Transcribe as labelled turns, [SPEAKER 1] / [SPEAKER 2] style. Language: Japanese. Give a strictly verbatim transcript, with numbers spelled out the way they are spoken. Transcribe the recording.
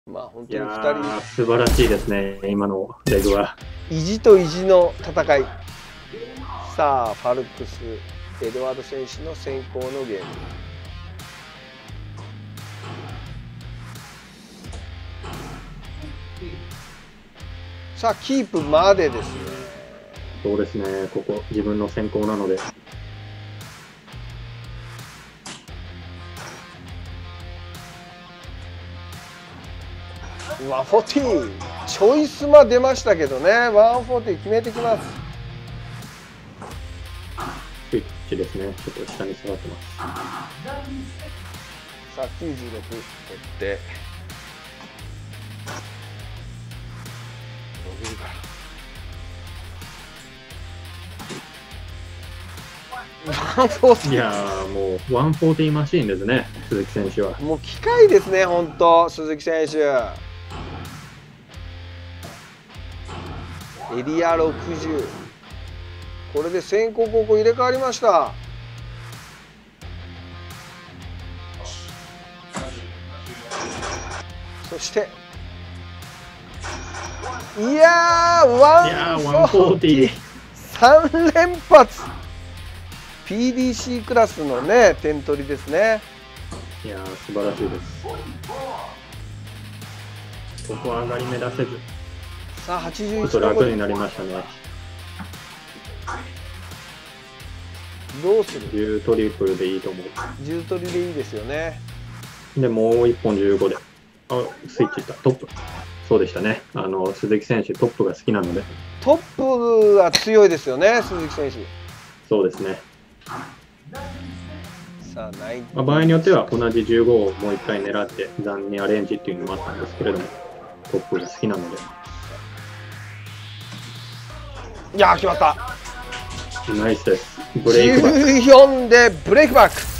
[SPEAKER 1] まあ本
[SPEAKER 2] いや
[SPEAKER 1] 当にふたり
[SPEAKER 2] ー素晴らしいですね、今のレグは。
[SPEAKER 1] 意地と意地の戦い。さあファルクスエドワード選手の先行のゲーム。さあキープまでですね。
[SPEAKER 2] そうですね、ここ自分の先行なので。
[SPEAKER 1] ワンフォーティーチョイスマ出ましたけどね、ワンフォーティー決めてきます。
[SPEAKER 2] スイッチですね、ちょっと下に下がってます。
[SPEAKER 1] さあきゅうじゅうろく取って伸びるから。ワンフォーティー
[SPEAKER 2] いやーもうワンフォーティーマシーンですね、鈴木選手は。
[SPEAKER 1] もう機械ですね、本当鈴木選手。エリアろくじゅう、これで先行後攻入れ替わりました。そしていやーワンフォーティーさん連発 ピーディーシー クラスのね点取りですね。
[SPEAKER 2] いやー素晴らしいです。ここは上がり目出せず、
[SPEAKER 1] さあはちじゅういち
[SPEAKER 2] ちょっと楽になりましたね。
[SPEAKER 1] どうする。
[SPEAKER 2] じゅうトリプルでいいと思う。
[SPEAKER 1] じゅう取りでいいですよね。
[SPEAKER 2] でもういっぽんじゅうごで、あスイッチしたトップ。そうでしたね、あの鈴木選手トップが好きなので。
[SPEAKER 1] トップは強いですよね鈴木選手。
[SPEAKER 2] そうですね。
[SPEAKER 1] さあナイン
[SPEAKER 2] まあ、場合によっては同じじゅうごをもういっかい狙って残にアレンジっていうのもあったんですけれども、トップが好きなので。
[SPEAKER 1] いやー決まった。
[SPEAKER 2] ナイスです。ブレイクバック。
[SPEAKER 1] じゅうよんでブレイクバック。